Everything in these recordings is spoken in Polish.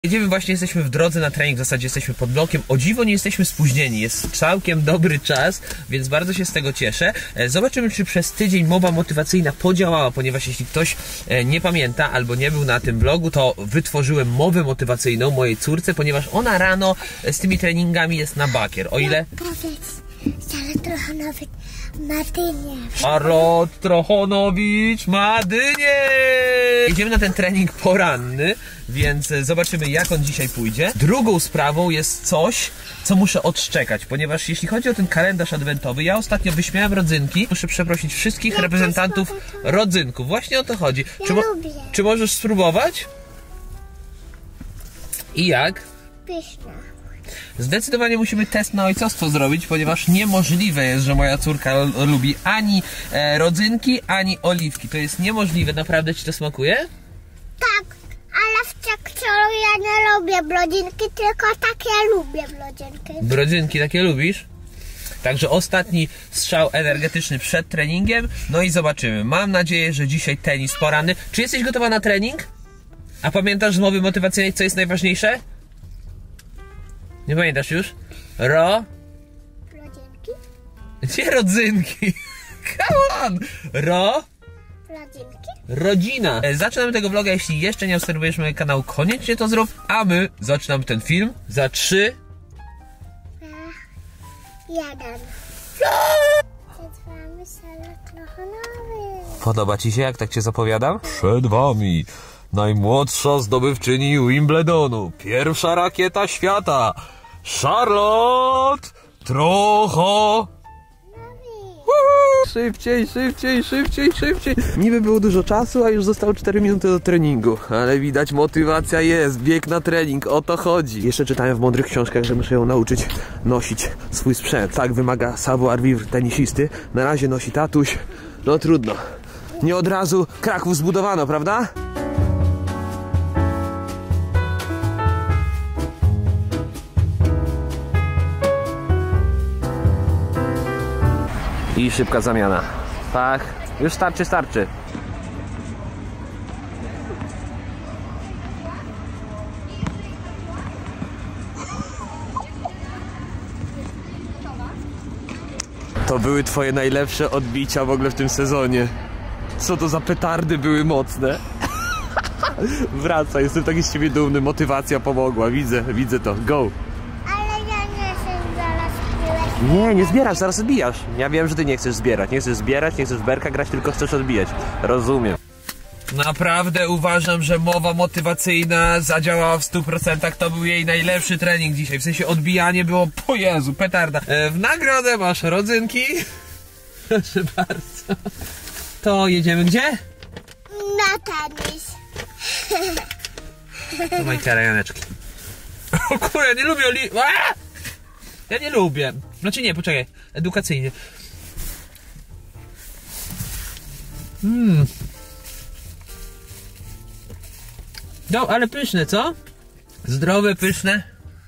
Jedziemy właśnie, jesteśmy w drodze na trening, w zasadzie jesteśmy pod blokiem. O dziwo nie jesteśmy spóźnieni, jest całkiem dobry czas, więc bardzo się z tego cieszę. Zobaczymy, czy przez tydzień mowa motywacyjna podziałała, ponieważ jeśli ktoś nie pamięta albo nie był na tym vlogu, to wytworzyłem mowę motywacyjną mojej córce, ponieważ ona rano z tymi treningami jest na bakier. O ile? Powiedz, Charlotte Trochonowicz ma dynię. Charlotte Trochonowicz ma dynię! Jedziemy na ten trening poranny, więc zobaczymy, jak on dzisiaj pójdzie. Drugą sprawą jest coś, co muszę odszczekać, ponieważ jeśli chodzi o ten kalendarz adwentowy, ja ostatnio wyśmiałem rodzynki. Muszę przeprosić wszystkich reprezentantów rodzynków. Właśnie o to chodzi. Czy możesz spróbować? I jak? Pyszna. Zdecydowanie musimy test na ojcostwo zrobić, ponieważ niemożliwe jest, że moja córka lubi ani rodzynki, ani oliwki. To jest niemożliwe. Naprawdę ci to smakuje? Tak, ale w ciakciolu ja nie lubię brodzinki, tylko takie lubię brodzinki. Brodzinki takie lubisz? Także ostatni strzał energetyczny przed treningiem. No i zobaczymy. Mam nadzieję, że dzisiaj tenis poranny. Czy jesteś gotowa na trening? A pamiętasz z mowy motywacyjnej, co jest najważniejsze? Nie pamiętasz już? Brodzinki? Gdzie rodzynki? Come on! Brodzinki? Rodzina. Zaczynamy tego vloga, jeśli jeszcze nie obserwujesz mojego kanału, koniecznie to zrób, a my zaczynamy ten film za 3, 2, 1. Przed wami Charlotte Trochonowicz. Podoba ci się, jak tak cię zapowiadam? Przed wami najmłodsza zdobywczyni Wimbledonu, pierwsza rakieta świata, Charlotte Trochonowicz. Szybciej, szybciej, szybciej, szybciej. Niby było dużo czasu, a już zostało 4 minuty do treningu. Ale widać, motywacja jest, bieg na trening, o to chodzi. Jeszcze czytałem w mądrych książkach, że muszę ją nauczyć nosić swój sprzęt. Tak wymaga savoir-vivre tenisisty. Na razie nosi tatuś, no trudno. Nie od razu Kraków zbudowano, prawda? I szybka zamiana. Tak, już starczy, starczy. To były twoje najlepsze odbicia w ogóle w tym sezonie. Co to za petardy były mocne. Wraca, jestem taki z ciebie dumny, motywacja pomogła, widzę to, go. Nie zbierasz, zaraz odbijasz. Ja wiem, że ty nie chcesz zbierać. Nie chcesz zbierać, nie chcesz w berka grać, tylko chcesz odbijać. Rozumiem. Naprawdę uważam, że mowa motywacyjna zadziałała w 100%. To był jej najlepszy trening dzisiaj. W sensie odbijanie było, po Jezu, petarda. W nagrodę masz rodzynki. Proszę bardzo. To jedziemy gdzie? Na tenis. To maj karajaneczki. O kurę, nie lubię Ja nie lubię. Znaczy nie, poczekaj. Edukacyjnie. No, ale pyszne, co? Zdrowe, pyszne.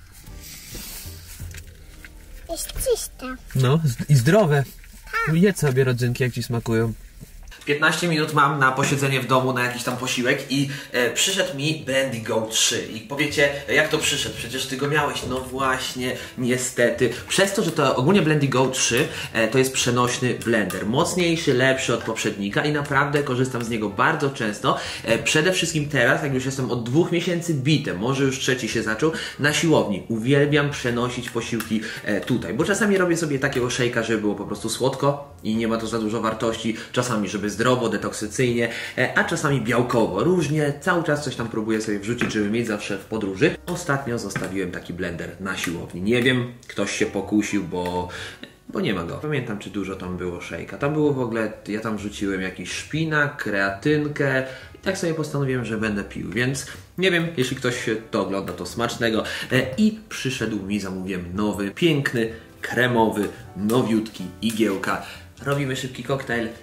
Jest czyste. No, i zdrowe. Jedz sobie rodzynki, jak ci smakują. 15 minut mam na posiedzenie w domu, na jakiś tam posiłek i przyszedł mi Blendy Go 3 i powiecie, jak to przyszedł? Przecież ty go miałeś. No właśnie, niestety. Przez to, że to ogólnie Blendy Go 3 to jest przenośny blender. Mocniejszy, lepszy od poprzednika i naprawdę korzystam z niego bardzo często. Przede wszystkim teraz, jak już jestem od 2 miesięcy bitem, może już trzeci się zaczął, na siłowni. Uwielbiam przenosić posiłki tutaj, bo czasami robię sobie takiego szejka, żeby było po prostu słodko i nie ma to za dużo wartości. Czasami, żeby zdrowo, detoksycyjnie, a czasami białkowo. Różnie, cały czas coś tam próbuję sobie wrzucić, żeby mieć zawsze w podróży. Ostatnio zostawiłem taki blender na siłowni. Nie wiem, ktoś się pokusił, bo nie ma go. Pamiętam, czy dużo tam było szejka. Tam było w ogóle, ja tam wrzuciłem jakiś szpinak, kreatynkę i tak sobie postanowiłem, że będę pił, więc nie wiem, jeśli ktoś to ogląda, to smacznego. I przyszedł mi, zamówiłem nowy, piękny, kremowy, nowiutki igiełka. Robimy szybki koktajl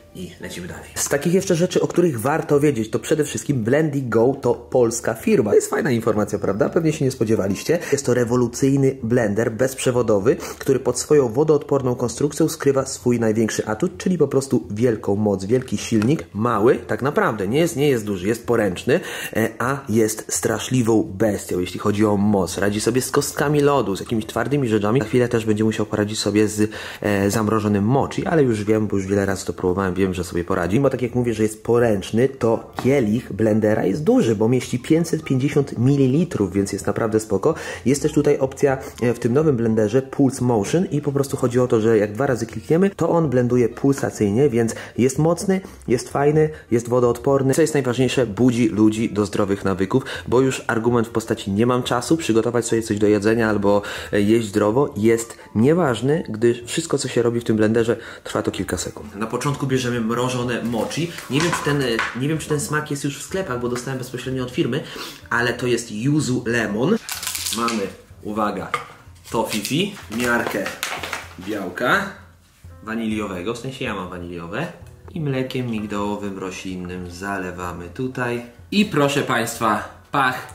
i lecimy dalej. Z takich jeszcze rzeczy, o których warto wiedzieć, to przede wszystkim Blendigo to polska firma. To jest fajna informacja, prawda? Pewnie się nie spodziewaliście. Jest to rewolucyjny blender bezprzewodowy, który pod swoją wodoodporną konstrukcją skrywa swój największy atut, czyli po prostu wielką moc, wielki silnik, mały, tak naprawdę, nie jest duży, jest poręczny, a jest straszliwą bestią, jeśli chodzi o moc. Radzi sobie z kostkami lodu, z jakimiś twardymi rzeczami. Za chwilę też będzie musiał poradzić sobie z zamrożonym mochi, ale już wiem, bo już wiele razy to próbowałem, wiem, że sobie poradzi. Bo tak jak mówię, że jest poręczny, to kielich blendera jest duży, bo mieści 550 ml, więc jest naprawdę spoko. Jest też tutaj opcja w tym nowym blenderze Pulse Motion i po prostu chodzi o to, że jak 2 razy klikniemy, to on blenduje pulsacyjnie, więc jest mocny, jest fajny, jest wodoodporny. Co jest najważniejsze, budzi ludzi do zdrowych nawyków, bo już argument w postaci nie mam czasu przygotować sobie coś do jedzenia albo jeść zdrowo jest nieważny, gdyż wszystko, co się robi w tym blenderze, trwa to kilka sekund. Na początku bierzemy mrożone mochi. Nie wiem, czy ten smak jest już w sklepach, bo dostałem bezpośrednio od firmy, ale to jest yuzu lemon. Mamy, uwaga, tofifi, miarkę białka waniliowego, w sensie ja mam waniliowe, i mlekiem migdałowym roślinnym zalewamy tutaj. I proszę Państwa, pach!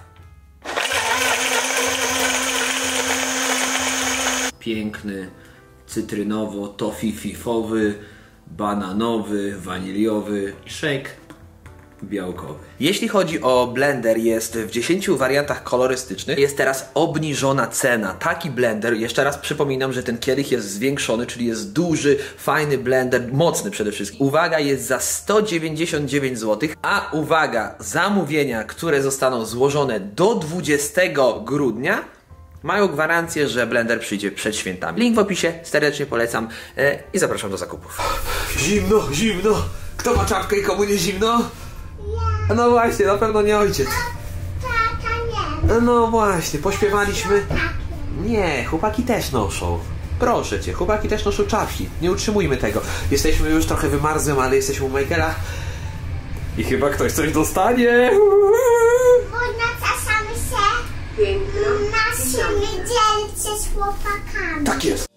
Piękny, cytrynowo-tofififowy, bananowy, waniliowy shake białkowy. Jeśli chodzi o blender, jest w 10 wariantach kolorystycznych. Jest teraz obniżona cena. Taki blender, jeszcze raz przypominam, że ten kielich jest zwiększony, czyli jest duży, fajny blender, mocny przede wszystkim. Uwaga, jest za 199 zł, a uwaga, zamówienia, które zostaną złożone do 20 grudnia, mają gwarancję, że blender przyjdzie przed świętami. Link w opisie, serdecznie polecam i zapraszam do zakupów. Zimno, zimno! Kto ma czapkę i komu nie zimno? Ja. No właśnie, na pewno nie ojciec. Tata nie. No właśnie, pośpiewaliśmy. Nie, chłopaki też noszą. Proszę cię, chłopaki też noszą czapki. Nie utrzymujmy tego. Jesteśmy już trochę wymarzłym, ale jesteśmy u Michaela. I chyba ktoś coś dostanie. Bo naczasamy się na śmierdzielce z chłopakami. Tak jest.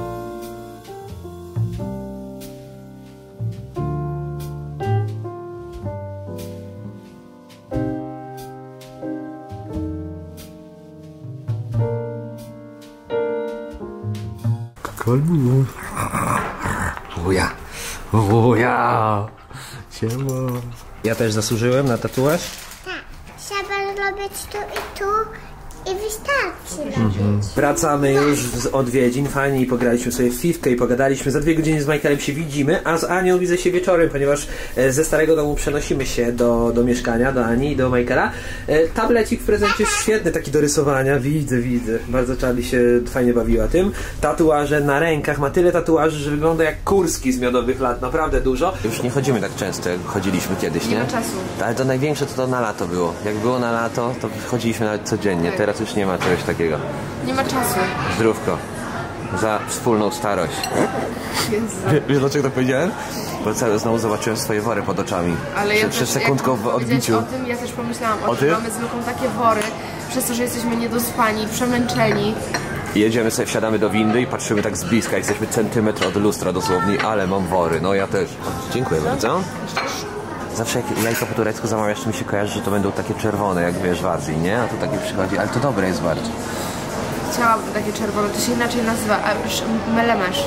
Uja. Uja. Siema. Ja też zasłużyłem na tatuaż? Tak, trzeba robić tu i tu i wystarczy robić. Wracamy już z odwiedzin, fajnie, i pograliśmy sobie w fifkę i pogadaliśmy. Za 2 godziny z Michaelem się widzimy, a z Anią widzę się wieczorem, ponieważ ze starego domu przenosimy się do mieszkania, do Ani i do Michaela. Tablecik w prezencie jest świetny, taki do rysowania, widzę. Bardzo Charlie się fajnie bawiła tym. Tatuaże na rękach, ma tyle tatuaży, że wygląda jak Kurski z Miodowych Lat, naprawdę dużo. Już nie chodzimy tak często, jak chodziliśmy kiedyś, nie? Nie ma czasu. Ale to największe to na lato było. Jak było na lato, to chodziliśmy nawet codziennie, Tak. teraz już nie ma czegoś takiego. Nie ma czasu. Zdrówko. Za wspólną starość. Jezu. Wiesz dlaczego to powiedziałem? Bo cały znowu zobaczyłem swoje wory pod oczami. Ale ja Przez też, sekundkę jak w odbiciu. o tym, ja też pomyślałam o O tym. tym? Mamy z Luką takie wory, przez to, że jesteśmy niedospani, przemęczeni. Jedziemy sobie, wsiadamy do windy i patrzymy tak z bliska. Jesteśmy centymetr od lustra dosłownie, ale mam wory. No ja też. Dziękuję bardzo. Zawsze jak jajko po turecku zamawiasz, to mi się kojarzy, że to będą takie czerwone, jak wiesz, w Azji, nie? A tu takie przychodzi, ale to dobre jest bardzo. Chciałabym takie czerwone, to się inaczej nazywa melemesz.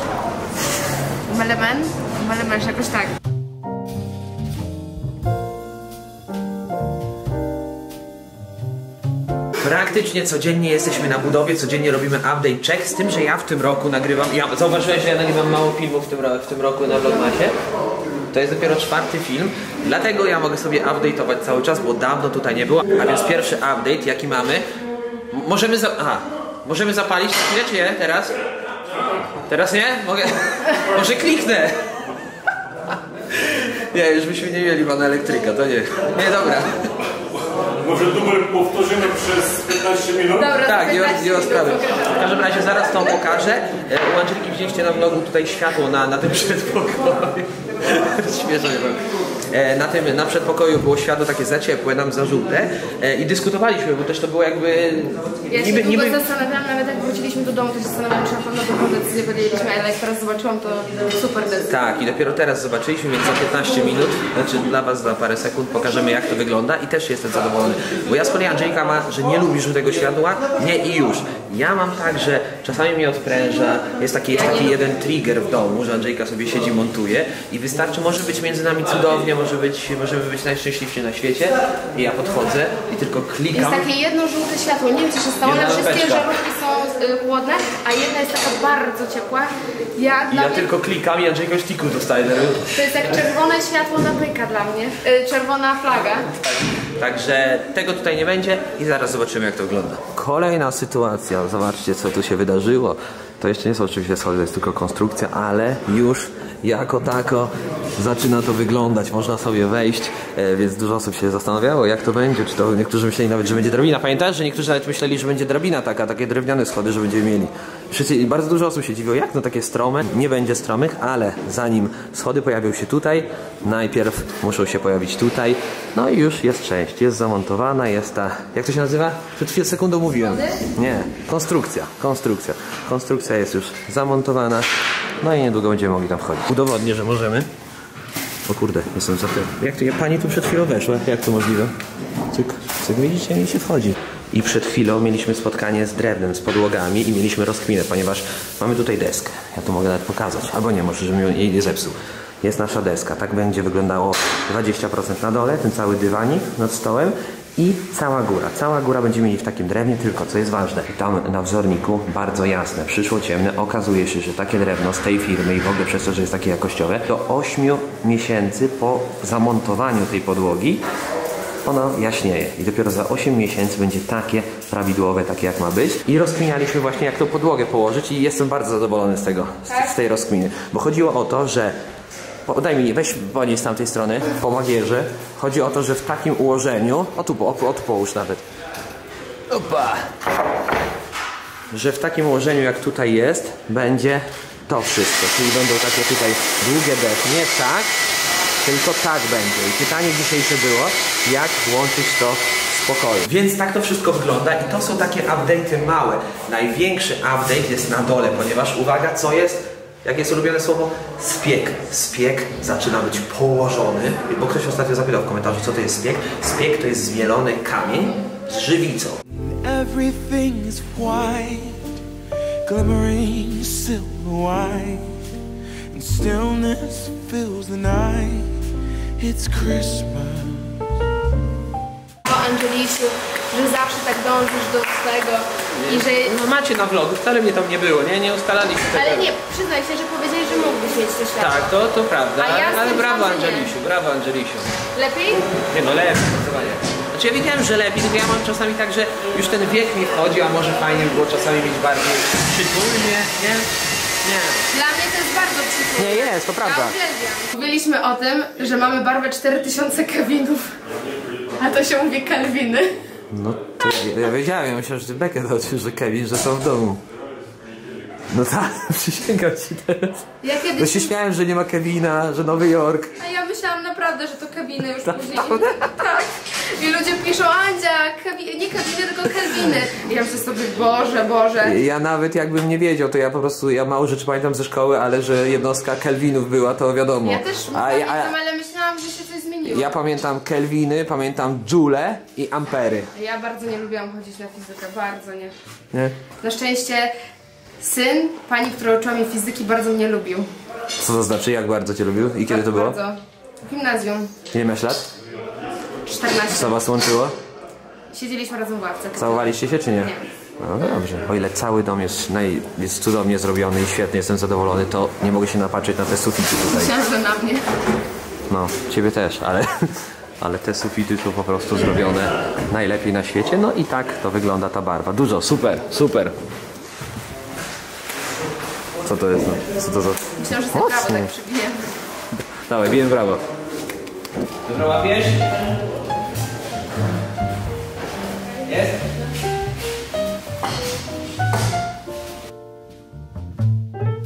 Melemesz, jakoś tak. Praktycznie codziennie jesteśmy na budowie, codziennie robimy update check, z tym, że ja w tym roku nagrywam, zauważyłeś, że ja nagrywam mało filmów w tym roku na Vlogmasie? To jest dopiero 4. film, dlatego ja mogę sobie update'ować cały czas, bo dawno tutaj nie było. A więc pierwszy update, jaki mamy, możemy zapalić chwilę, czy nie? Teraz? Teraz nie? Mogę? Może kliknę? Nie, już byśmy nie mieli pana elektryka, to nie. Nie, dobra. Może numer powtórzymy przez 15 minut? Dobra, Tak, nie ma sprawy. W każdym razie zaraz to pokażę. u Angeliki widzieliście na vlogu tutaj światło na tym przedpokoju. Śmiesznie powiem. Na przedpokoju było światło takie za ciepłe, nam za żółte i dyskutowaliśmy, bo też to było jakby... Ja się długo zastanawiałam, nawet jak wróciliśmy do domu, to się zastanawiałam, czy na pewno dobrą decyzję podjęliśmy, ale jak teraz zobaczyłam, to super decyzja. Tak, i dopiero teraz zobaczyliśmy, więc za 15 minut, znaczy dla was za parę sekund pokażemy, jak to wygląda i też jestem zadowolony. Bo ja z kolei Angelika ma, że nie lubi żółtego światła, nie i już. Ja mam tak, że czasami mnie odpręża, jest taki jeden trigger w domu, że Angelika sobie siedzi, montuje i wystarczy, może być między nami cudownie, możemy być najszczęśliwsi na świecie i ja podchodzę i tylko klikam. Jest takie jedno żółte światło, nie wiem co się stało, ale wszystkie żarówki są chłodne, a jedna jest taka bardzo ciepła. Ja tylko klikam i Angelika już tiku dostaje. To jest jak czerwone światło na byka dla mnie, czerwona flaga. Także tego tutaj nie będzie i zaraz zobaczymy, jak to wygląda. Kolejna sytuacja, zobaczcie, co tu się wydarzyło. To jeszcze nie są oczywiście schody, to jest tylko konstrukcja, ale już jako tako zaczyna to wyglądać, można sobie wejść, więc dużo osób się zastanawiało, jak to będzie, czy to niektórzy myśleli nawet, że będzie drabina. Pamiętasz, że niektórzy nawet myśleli, że będzie drabina takie drewniane schody, że będziemy mieli. Wszyscy, bardzo dużo osób się dziwiło, jak no takie strome, nie będzie stromych, ale zanim schody pojawią się tutaj, najpierw muszą się pojawić tutaj, no i już jest część, jest zamontowana, jest ta, jak to się nazywa? Przed sekundą mówiłem. Nie, konstrukcja jest już zamontowana, no i niedługo będziemy mogli tam wchodzić. Udowodnię, że możemy. O kurde, jestem za tym. Jak to, pani tu przed chwilą weszła? Jak to możliwe? Cyk, widzicie, mi się wchodzi. I przed chwilą mieliśmy spotkanie z drewnem, z podłogami i mieliśmy rozkminę, ponieważ mamy tutaj deskę. Ja to mogę nawet pokazać, albo nie, może żebym jej nie zepsuł. Jest nasza deska, tak będzie wyglądało 20% na dole, ten cały dywanik nad stołem i cała góra będziemy mieli w takim drewnie, tylko co jest ważne, tam na wzorniku bardzo jasne, przyszło ciemne, okazuje się, że takie drewno z tej firmy i w ogóle przez to, że jest takie jakościowe, do 8 miesięcy po zamontowaniu tej podłogi ono jaśnieje i dopiero za 8 miesięcy będzie takie prawidłowe, takie jak ma być. I rozkminialiśmy właśnie, jak tą podłogę położyć i jestem bardzo zadowolony z tego, z tej rozkminy, bo chodziło o to, że daj mi, weź podnieś z tamtej strony, po magierze. Chodzi o to, że w takim ułożeniu, o tu połóż nawet. Opa! Że w takim ułożeniu, jak tutaj jest, będzie to wszystko. Czyli będą takie tutaj długie desy. Nie tak, tylko tak będzie. I pytanie dzisiejsze było, jak łączyć to z pokoju. Więc tak to wszystko wygląda i to są takie update'y małe. Największy update jest na dole, ponieważ uwaga, co jest? Jak jest ulubione słowo? Spiek. Spiek zaczyna być położony, bo ktoś ostatnio zapytał w komentarzu, co to jest spiek. Spiek to jest zmielony kamień z żywicą. Everything is white, glimmering silver white, and stillness fills the night. It's Christmas. Angelisiu, że zawsze tak dążysz do tego i że... No macie na vlogu, wcale mnie tam nie było, nie ustalaliście tego. Ale nie, przyznaj się, że powiedziałeś, że mógłbyś mieć to światło. Tak, to prawda, ja ale brawo Angelisiu, Lepiej? Nie no, lepiej, zdecydowanie. Znaczy ja wiedziałem, że lepiej, tylko ja mam czasami tak, że już ten wiek mi wchodzi, a może fajnie by było czasami mieć bardziej przytulnie, nie? Nie. Dla mnie to jest bardzo przytulne. Nie jest, to prawda. Ja uwielbiam. Mówiliśmy o tym, że mamy barwę 4000 Kevinów, a to się mówi Kelviny. No to ja wiedziałem, ja myślałem, że ty Bekę dał, że Kevin, że są w domu. No tak, przysięgam ci teraz. Ja kiedyś... No się śmiałem, że nie ma Kevina, że Nowy Jork. A ja myślałam naprawdę, że to Keviny już później. Tak. I ludzie piszą, Andzia, nie Keviny, tylko Kelviny. I ja myślę sobie, Boże. Ja nawet jakbym nie wiedział, to ja po prostu, ja mało rzeczy pamiętam ze szkoły, ale że jednostka Kelvinów była, to wiadomo. Ja też pamiętam, ale myślałam, że się coś zmieniło. Ja pamiętam Kelviny, pamiętam Joule i ampery. Ja bardzo nie lubiłam chodzić na fizykę, bardzo nie. Nie? Na szczęście syn pani, która uczyła mnie fizyki, bardzo mnie lubił. Co to znaczy? Jak bardzo cię lubił? I kiedy to było? Bardzo. W gimnazjum. Ile masz lat? 14. Co was łączyło? Siedzieliśmy razem w ławce. Całowaliście się czy nie? Nie. No dobrze. O ile cały dom jest cudownie zrobiony i świetnie, jestem zadowolony, to nie mogę się napatrzeć na te sufity tutaj. Myślałam, że na mnie. No, ciebie też, ale te sufity są po prostu zrobione najlepiej na świecie. No i tak to wygląda ta barwa. Dużo, super. Co to jest? Co to za... Myślałam, że prawo tak przybiję. Dawaj, bijem brawo. Dobra, łapiesz? Jest?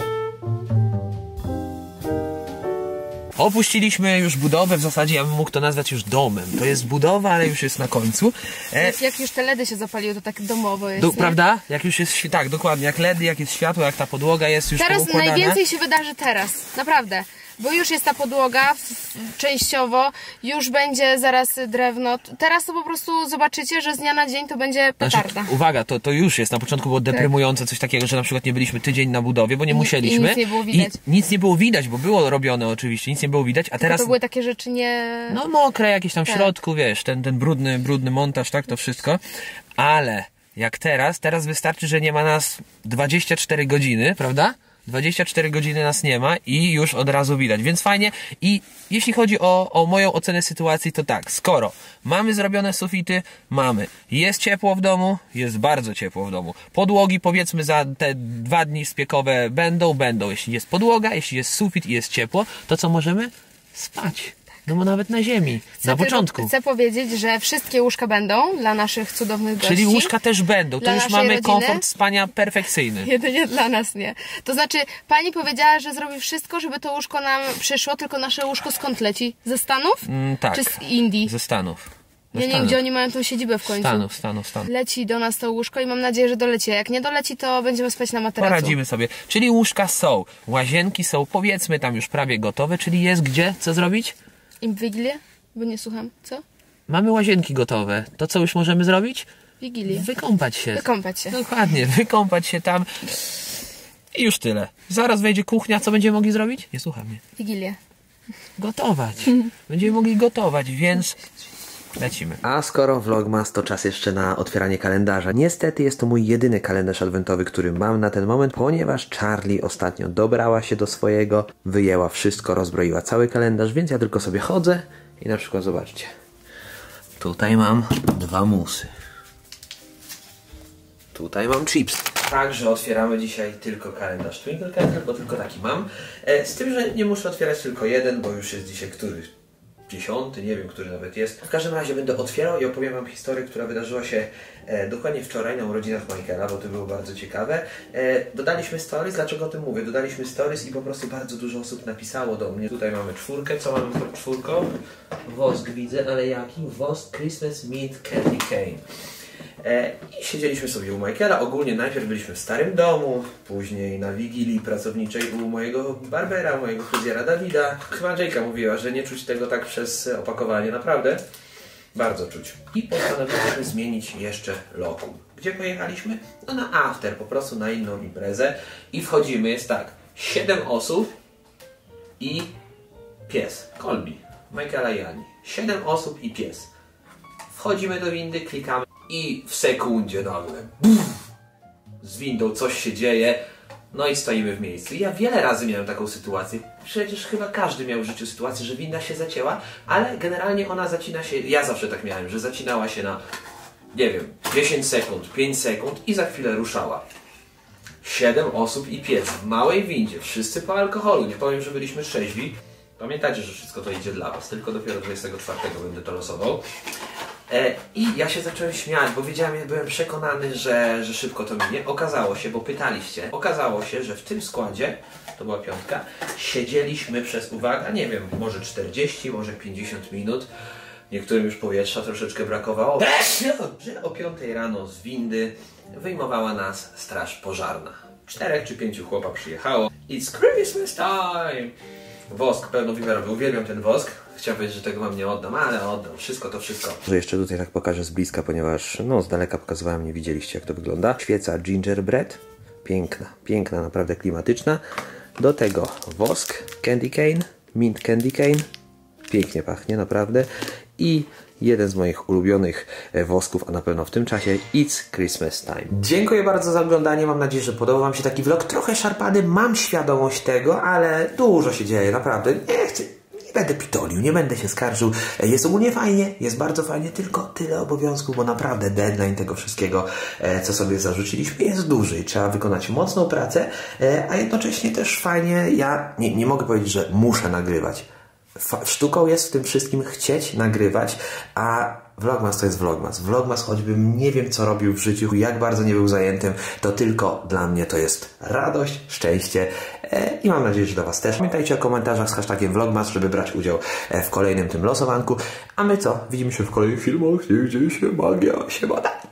Opuściliśmy już budowę, w zasadzie ja bym mógł to nazwać już domem. To jest budowa, ale już jest na końcu. Jak już te LEDy się zapaliły, to tak domowo jest, prawda? Jak już jest, tak, dokładnie, jak LEDy, jak jest światło, jak ta podłoga jest już teraz poukładana. najwięcej się wydarzy teraz, naprawdę. Bo już jest ta podłoga, częściowo, już będzie zaraz drewno. Teraz to po prostu zobaczycie, że z dnia na dzień to będzie petarda. Znaczy, uwaga, to już jest. Na początku było deprymujące coś takiego, że na przykład nie byliśmy tydzień na budowie, bo nie musieliśmy. I nic nie było widać. I nic nie było widać, bo było robione oczywiście, nic nie było widać, a teraz... To były takie rzeczy nie... No mokre jakieś tam w środku, wiesz, ten brudny montaż, tak, to wszystko. Ale jak teraz wystarczy, że nie ma nas 24 godziny, prawda? 24 godziny nas nie ma i już od razu widać, więc fajnie. I jeśli chodzi o moją ocenę sytuacji, to tak, skoro mamy zrobione sufity, jest ciepło w domu, jest bardzo ciepło w domu. Podłogi powiedzmy za te 2 dni spiekowe będą. Jeśli jest podłoga, jeśli jest sufit i jest ciepło, to co możemy? Spać. No bo nawet na ziemi, na początku. Chcę powiedzieć, że wszystkie łóżka będą dla naszych cudownych gości. Czyli łóżka też będą, to już mamy rodziny. komfort spania perfekcyjny. Jedynie dla nas nie. To znaczy, pani powiedziała, że zrobi wszystko, żeby to łóżko nam przyszło, tylko nasze łóżko skąd leci? Ze Stanów? Tak. Czy z Indii? Ze Stanów. Ja nie wiem, gdzie oni mają tą siedzibę w końcu. Stanów. Leci do nas to łóżko i mam nadzieję, że doleci. A jak nie doleci, to będziemy spać na materacu. Poradzimy sobie. Czyli łóżka są, łazienki są, powiedzmy tam już prawie gotowe, czyli jest gdzie? Co zrobić? Im Wigilię? Bo nie słucham. Co? Mamy łazienki gotowe. To co już możemy zrobić? Wigilię. Wykąpać się. Wykąpać się. Dokładnie, wykąpać się tam. I już tyle. Zaraz wejdzie kuchnia, co będziemy mogli zrobić? Nie słucham mnie. Wigilię. Gotować. Będziemy mogli gotować, więc... lecimy. A skoro Vlogmas, to czas jeszcze na otwieranie kalendarza. Niestety jest to mój jedyny kalendarz adwentowy, który mam na ten moment, ponieważ Charlie ostatnio dobrała się do swojego, wyjęła wszystko, rozbroiła cały kalendarz, więc ja tylko sobie chodzę i na przykład zobaczcie. Tutaj mam 2 musy. Tutaj mam chips. Także otwieramy dzisiaj tylko kalendarz Twinkle Candle, bo tylko taki mam. Z tym, że nie muszę otwierać tylko jeden, bo już jest dzisiaj któryś 10, nie wiem, który nawet jest. W każdym razie będę otwierał i opowiem wam historię, która wydarzyła się dokładnie wczoraj na urodzinach Michaela, bo to było bardzo ciekawe. Dodaliśmy stories, dlaczego o tym mówię? Dodaliśmy stories i po prostu bardzo dużo osób napisało do mnie. Tutaj mamy 4, co mamy pod 4? Wosk widzę, ale jaki? Wosk Christmas Mint Candy Cane. I siedzieliśmy sobie u Michaela. Ogólnie najpierw byliśmy w starym domu, później na wigilii pracowniczej u mojego barbera, mojego fryzjera Dawida. Chyba Andrzejka mówiła, że nie czuć tego tak przez opakowanie, naprawdę bardzo czuć. I postanowiliśmy zmienić jeszcze lokum. Gdzie pojechaliśmy? No na after, po prostu na inną imprezę. I wchodzimy, jest tak, 7 osób i pies, Colby, Michaela i Ani. 7 osób i pies. Wchodzimy do windy, klikamy i w sekundzie nagle z windą coś się dzieje, no i stoimy w miejscu. I ja wiele razy miałem taką sytuację, przecież chyba każdy miał w życiu sytuację, że winda się zacięła, ale generalnie ona zacina się, ja zawsze tak miałem, że zacinała się na, nie wiem, 10 sekund, 5 sekund i za chwilę ruszała. 7 osób i pies w małej windzie, wszyscy po alkoholu, nie powiem, że byliśmy trzeźwi. Pamiętajcie, że wszystko to idzie dla was, tylko dopiero 24 będę to losował. I ja się zacząłem śmiać, bo wiedziałem, ja byłem przekonany, że szybko to minie. Okazało się, bo pytaliście, okazało się, że w tym składzie, to była 5, siedzieliśmy przez, uwaga, nie wiem, może 40, może 50 minut. Niektórym już powietrza troszeczkę brakowało, że o 5 rano z windy wyjmowała nas straż pożarna. 4 czy 5 chłopa przyjechało. It's Christmas time! Wosk pełnowymiarowy, uwielbiam ten wosk. Chciałem powiedzieć, że tego wam nie oddam, ale oddam. Wszystko to wszystko. Że jeszcze tutaj tak pokażę z bliska, ponieważ no z daleka pokazywałem, nie widzieliście jak to wygląda. Świeca gingerbread. Piękna, piękna, naprawdę klimatyczna. Do tego wosk candy cane, mint candy cane. Pięknie pachnie, naprawdę. I jeden z moich ulubionych wosków, a na pewno w tym czasie It's Christmas Time. Dziękuję bardzo za oglądanie, mam nadzieję, że podobał wam się taki vlog. Trochę szarpany, mam świadomość tego, ale dużo się dzieje, naprawdę. Nie będę pitolił, nie będę się skarżył. Jest ogólnie fajnie, jest bardzo fajnie, tylko tyle obowiązków, bo naprawdę deadline tego wszystkiego, co sobie zarzuciliśmy, jest duży i trzeba wykonać mocną pracę, a jednocześnie też fajnie, ja nie mogę powiedzieć, że muszę nagrywać. Sztuką jest w tym wszystkim chcieć nagrywać, a Vlogmas to jest Vlogmas. Vlogmas, choćbym nie wiem co robił w życiu, jak bardzo nie był zajętym, to tylko dla mnie to jest radość, szczęście i mam nadzieję, że dla Was też. Pamiętajcie o komentarzach z hashtagiem Vlogmas, żeby brać udział w kolejnym tym losowanku. A my co? Widzimy się w kolejnych filmach, gdzie dzieje się magia. Siemana!